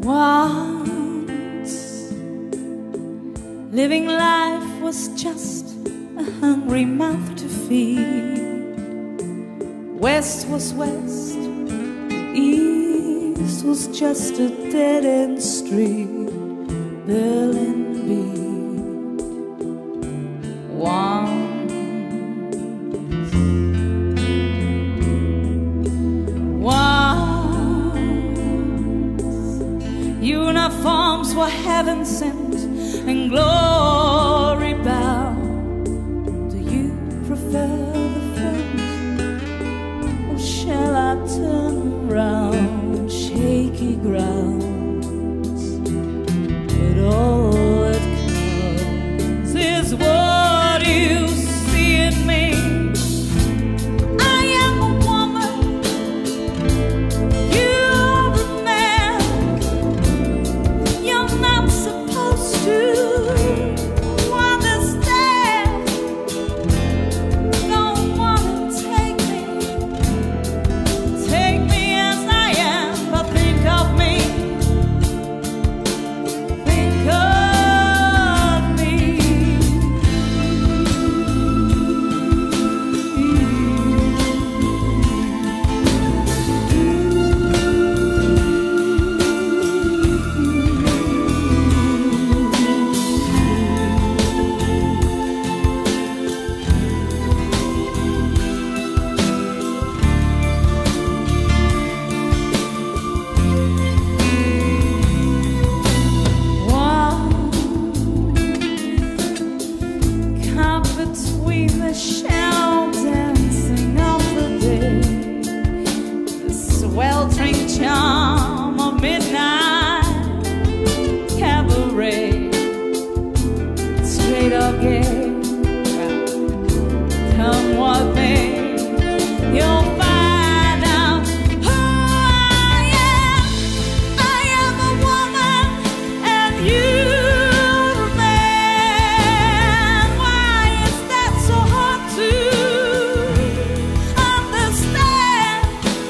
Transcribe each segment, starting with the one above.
Once, living life was just a hungry mouth to feed. West was west, east was just a dead-end street. Berlin beat. Once, uniforms were heaven sent and glory bound. Do you prefer the French, or shall I turn around shaky grounds? But all that counts is what you see in me. I am a woman, you're a man. You're not supposed to understand. Don't wanna take me as I am, but think of me, think of me. Caught between the shell dancing of the day, the sweltering charm of midnight cabaret, straight or gay, come what may, you'll find out who I am. I am a woman and you're a man. Why is that so hard to understand?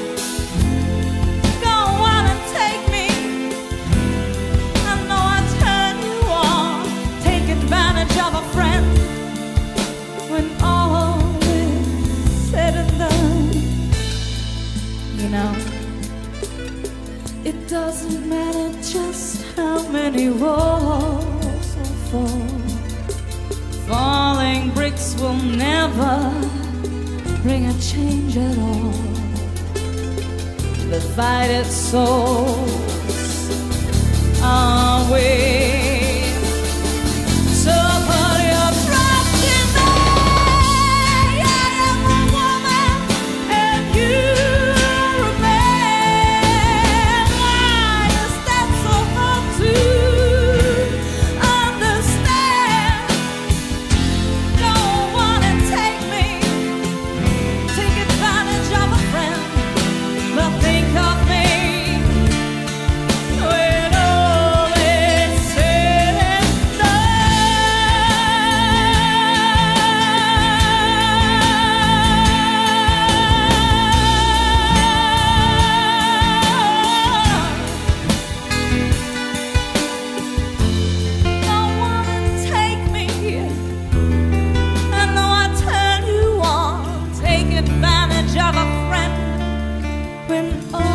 Don't wanna take me, I know I turn you on, take advantage of a friend. When all is said and done, you know, it doesn't matter just how many walls will fall. Falling bricks will never bring a change at all. Divided souls are weak. So put your trust in me. I am a woman and you're a man. Why is that so hard to understand? Don't wanna take me, take advantage of a friend, but think of me when all is said and don't wanna take me. I know I turn you on, take advantage of a friend when all